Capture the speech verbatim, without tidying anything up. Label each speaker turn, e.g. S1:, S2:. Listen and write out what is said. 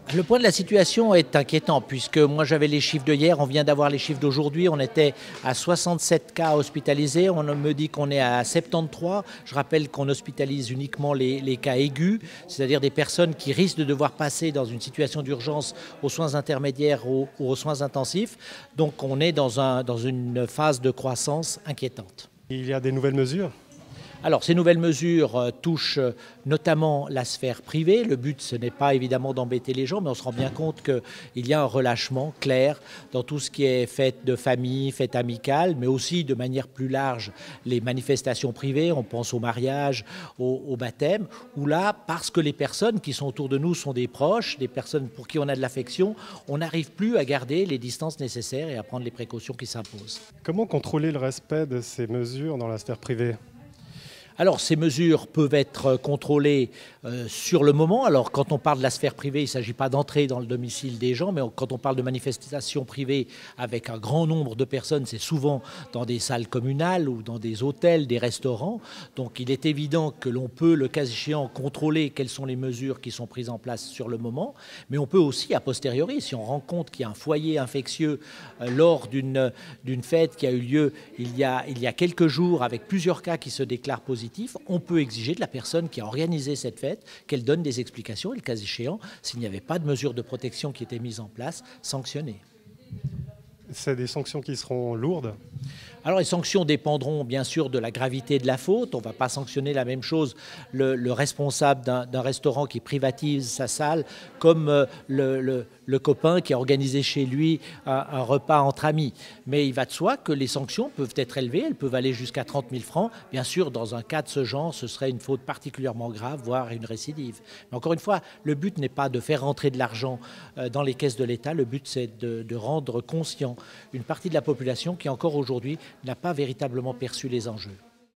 S1: Le point de la situation est inquiétant puisque moi j'avais les chiffres de hier, on vient d'avoir les chiffres d'aujourd'hui, on était à soixante-sept cas hospitalisés, on me dit qu'on est à soixante-treize. Je rappelle qu'on hospitalise uniquement les, les cas aigus, c'est-à-dire des personnes qui risquent de devoir passer dans une situation d'urgence aux soins intermédiaires ou, ou aux soins intensifs. Donc on est dans, un, dans une phase de croissance inquiétante.
S2: Il y a des nouvelles mesures ?
S1: Alors, ces nouvelles mesures euh, touchent euh, notamment la sphère privée. Le but, ce n'est pas évidemment d'embêter les gens, mais on se rend bien compte qu'il y a un relâchement clair dans tout ce qui est fête de famille, fête amicale, mais aussi de manière plus large les manifestations privées. On pense au mariage, au, au baptême, où là, parce que les personnes qui sont autour de nous sont des proches, des personnes pour qui on a de l'affection, on n'arrive plus à garder les distances nécessaires et à prendre les précautions qui s'imposent.
S2: Comment contrôler le respect de ces mesures dans la sphère privée ?
S1: Alors, ces mesures peuvent être contrôlées euh, sur le moment. Alors, quand on parle de la sphère privée, il ne s'agit pas d'entrer dans le domicile des gens, mais quand on parle de manifestations privées avec un grand nombre de personnes, c'est souvent dans des salles communales ou dans des hôtels, des restaurants. Donc, il est évident que l'on peut, le cas échéant, contrôler quelles sont les mesures qui sont prises en place sur le moment, mais on peut aussi, a posteriori, si on rend compte qu'il y a un foyer infectieux euh, lors d'une d'une fête qui a eu lieu il y a, il y a quelques jours avec plusieurs cas qui se déclarent positifs, on peut exiger de la personne qui a organisé cette fête qu'elle donne des explications et, le cas échéant, s'il n'y avait pas de mesures de protection qui étaient mises en place, sanctionner.
S2: C'est des sanctions qui seront lourdes ?
S1: Alors les sanctions dépendront bien sûr de la gravité de la faute. On ne va pas sanctionner la même chose le, le responsable d'un, d'un restaurant qui privatise sa salle comme euh, le, le, le copain qui a organisé chez lui un, un repas entre amis. Mais il va de soi que les sanctions peuvent être élevées, elles peuvent aller jusqu'à trente mille francs. Bien sûr, dans un cas de ce genre, ce serait une faute particulièrement grave, voire une récidive. Mais encore une fois, le but n'est pas de faire rentrer de l'argent dans les caisses de l'État, le but c'est de, de rendre conscient une partie de la population qui encore aujourd'hui n'a pas véritablement perçu les enjeux.